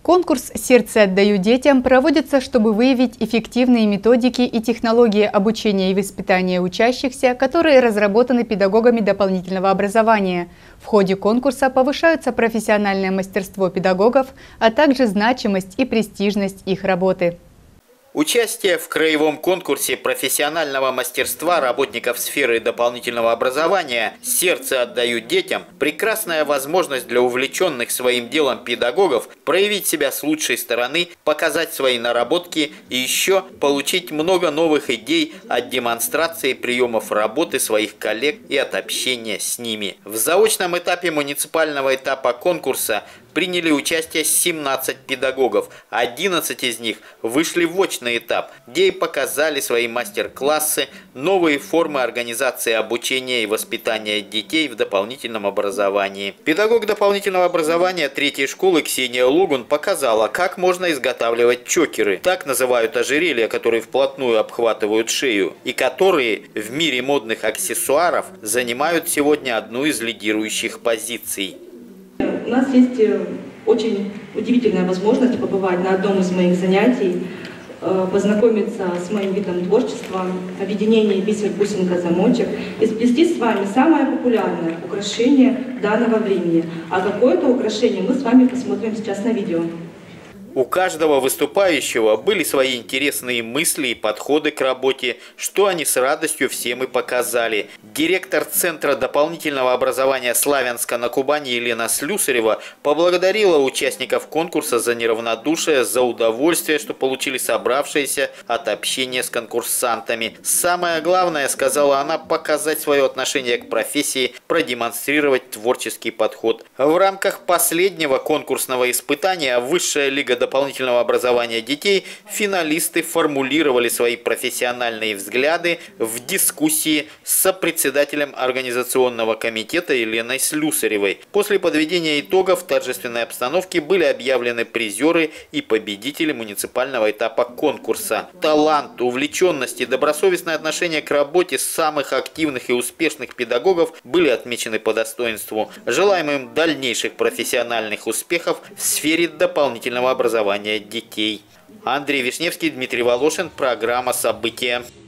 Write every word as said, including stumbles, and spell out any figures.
Конкурс «Сердце отдаю детям» проводится, чтобы выявить эффективные методики и технологии обучения и воспитания учащихся, которые разработаны педагогами дополнительного образования. В ходе конкурса повышаются профессиональное мастерство педагогов, а также значимость и престижность их работы. Участие в краевом конкурсе профессионального мастерства работников сферы дополнительного образования «Сердце отдаю детям» – прекрасная возможность для увлеченных своим делом педагогов проявить себя с лучшей стороны, показать свои наработки и еще получить много новых идей от демонстрации приемов работы своих коллег и от общения с ними. В заочном этапе муниципального этапа конкурса приняли участие семнадцать педагогов, одиннадцать из них вышли в очный этап, где и показали свои мастер-классы, новые формы организации обучения и воспитания детей в дополнительном образовании. Педагог дополнительного образования третьей школы Ксения Логун показала, как можно изготавливать чокеры. Так называют ожерелья, которые вплотную обхватывают шею, и которые в мире модных аксессуаров занимают сегодня одну из лидирующих позиций. У нас есть очень удивительная возможность побывать на одном из моих занятий, познакомиться с моим видом творчества, объединение бисер, бусинка, замочек и сплести с вами самое популярное украшение данного времени. А какое это украшение, мы с вами посмотрим сейчас на видео. У каждого выступающего были свои интересные мысли и подходы к работе, что они с радостью всем и показали. Директор Центра дополнительного образования Славянска на Кубани Елена Слюсарева поблагодарила участников конкурса за неравнодушие, за удовольствие, что получили собравшиеся от общения с конкурсантами. Самое главное, сказала она, показать свое отношение к профессии, продемонстрировать творческий подход. В рамках последнего конкурсного испытания Высшая лига дополнительного образования детей финалисты формулировали свои профессиональные взгляды в дискуссии с сопредседателем организационного комитета Еленой Слюсаревой. После подведения итогов в торжественной обстановке были объявлены призеры и победители муниципального этапа конкурса. Талант, увлеченность и добросовестное отношение к работе самых активных и успешных педагогов были отмечены по достоинству. Желаем им дальнейших профессиональных успехов в сфере дополнительного образования детей. Андрей Вишневский, Дмитрий Волошин. Программа «События».